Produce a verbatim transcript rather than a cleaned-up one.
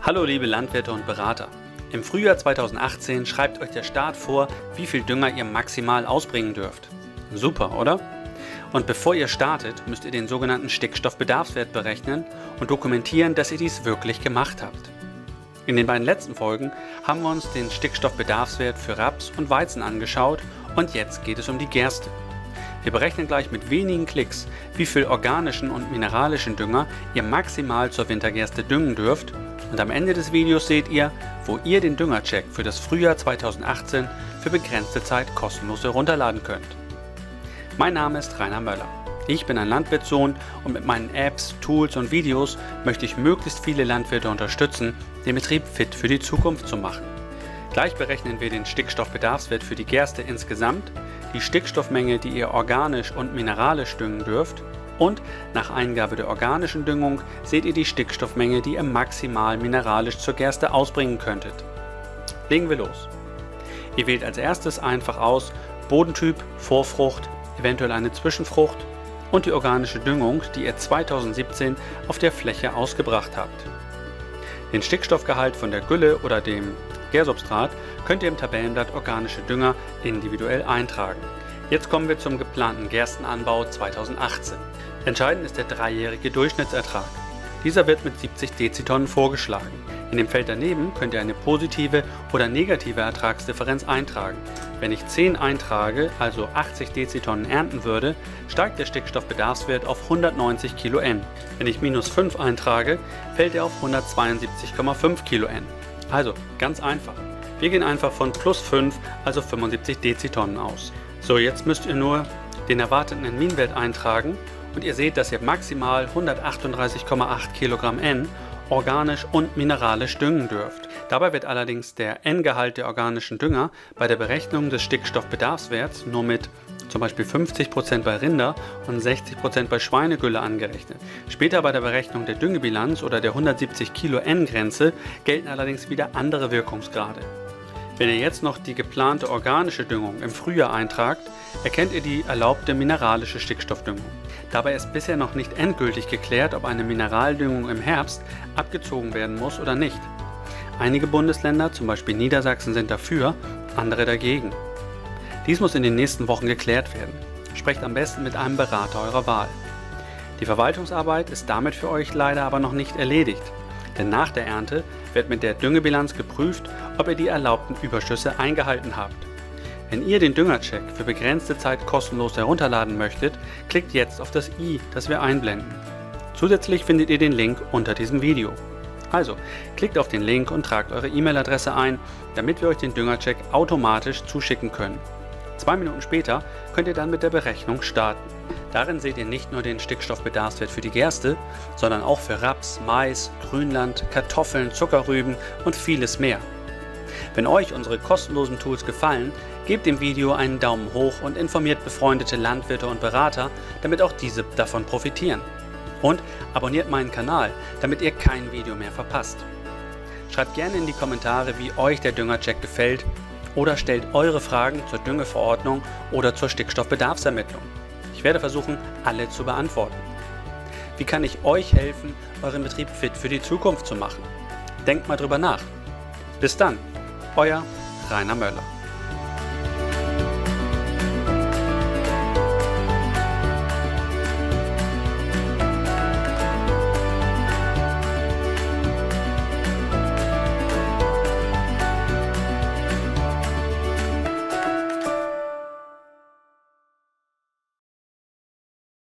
Hallo liebe Landwirte und Berater. Im Frühjahr zweitausendachtzehn schreibt euch der Staat vor, wie viel Dünger ihr maximal ausbringen dürft. Super, oder? Und bevor ihr startet, müsst ihr den sogenannten Stickstoffbedarfswert berechnen und dokumentieren, dass ihr dies wirklich gemacht habt. In den beiden letzten Folgen haben wir uns den Stickstoffbedarfswert für Raps und Weizen angeschaut und jetzt geht es um die Gerste. Wir berechnen gleich mit wenigen Klicks, wie viel organischen und mineralischen Dünger ihr maximal zur Wintergerste düngen dürft, und am Ende des Videos seht ihr, wo ihr den Düngercheck für das Frühjahr zweitausendachtzehn für begrenzte Zeit kostenlos herunterladen könnt. Mein Name ist Rainer Möller. Ich bin ein Landwirtssohn und mit meinen Apps, Tools und Videos möchte ich möglichst viele Landwirte unterstützen, den Betrieb fit für die Zukunft zu machen. Gleich berechnen wir den Stickstoffbedarfswert für die Gerste insgesamt, die Stickstoffmenge, die ihr organisch und mineralisch düngen dürft, und nach Eingabe der organischen Düngung seht ihr die Stickstoffmenge, die ihr maximal mineralisch zur Gerste ausbringen könntet. Legen wir los. Ihr wählt als erstes einfach aus Bodentyp, Vorfrucht, eventuell eine Zwischenfrucht und die organische Düngung, die ihr zweitausendsiebzehn auf der Fläche ausgebracht habt. Den Stickstoffgehalt von der Gülle oder dem Gärsubstrat könnt ihr im Tabellenblatt organische Dünger individuell eintragen. Jetzt kommen wir zum geplanten Gerstenanbau zweitausendachtzehn. Entscheidend ist der dreijährige Durchschnittsertrag. Dieser wird mit siebzig Dezitonnen vorgeschlagen. In dem Feld daneben könnt ihr eine positive oder negative Ertragsdifferenz eintragen. Wenn ich zehn eintrage, also achtzig Dezitonnen ernten würde, steigt der Stickstoffbedarfswert auf hundertneunzig Kilo N. Wenn ich minus fünf eintrage, fällt er auf hundertzweiundsiebzig Komma fünf Kilo N. Also ganz einfach. Wir gehen einfach von plus fünf, also fünfundsiebzig Dezitonnen aus. So, jetzt müsst ihr nur den erwarteten N Min-Wert eintragen und ihr seht, dass ihr maximal hundertachtunddreißig Komma acht Kilogramm N organisch und mineralisch düngen dürft. Dabei wird allerdings der N-Gehalt der organischen Dünger bei der Berechnung des Stickstoffbedarfswerts nur mit zum Beispiel fünfzig Prozent bei Rinder und sechzig Prozent bei Schweinegülle angerechnet. Später bei der Berechnung der Düngebilanz oder der hundertsiebzig Kilo N-Grenze gelten allerdings wieder andere Wirkungsgrade. Wenn ihr jetzt noch die geplante organische Düngung im Frühjahr eintragt, erkennt ihr die erlaubte mineralische Stickstoffdüngung. Dabei ist bisher noch nicht endgültig geklärt, ob eine Mineraldüngung im Herbst abgezogen werden muss oder nicht. Einige Bundesländer, zum Beispiel Niedersachsen, sind dafür, andere dagegen. Dies muss in den nächsten Wochen geklärt werden. Sprecht am besten mit einem Berater eurer Wahl. Die Verwaltungsarbeit ist damit für euch leider aber noch nicht erledigt. Denn nach der Ernte wird mit der Düngebilanz geprüft, ob ihr die erlaubten Überschüsse eingehalten habt. Wenn ihr den Düngercheck für begrenzte Zeit kostenlos herunterladen möchtet, klickt jetzt auf das i, das wir einblenden. Zusätzlich findet ihr den Link unter diesem Video. Also, klickt auf den Link und tragt eure E-Mail-Adresse ein, damit wir euch den Düngercheck automatisch zuschicken können. Zwei Minuten später könnt ihr dann mit der Berechnung starten. Darin seht ihr nicht nur den Stickstoffbedarfswert für die Gerste, sondern auch für Raps, Mais, Grünland, Kartoffeln, Zuckerrüben und vieles mehr. Wenn euch unsere kostenlosen Tools gefallen, gebt dem Video einen Daumen hoch und informiert befreundete Landwirte und Berater, damit auch diese davon profitieren. Und abonniert meinen Kanal, damit ihr kein Video mehr verpasst. Schreibt gerne in die Kommentare, wie euch der Düngercheck gefällt, oder stellt eure Fragen zur Düngeverordnung oder zur Stickstoffbedarfsermittlung. Ich werde versuchen, alle zu beantworten. Wie kann ich euch helfen, euren Betrieb fit für die Zukunft zu machen? Denkt mal drüber nach. Bis dann, euer Rainer Möller.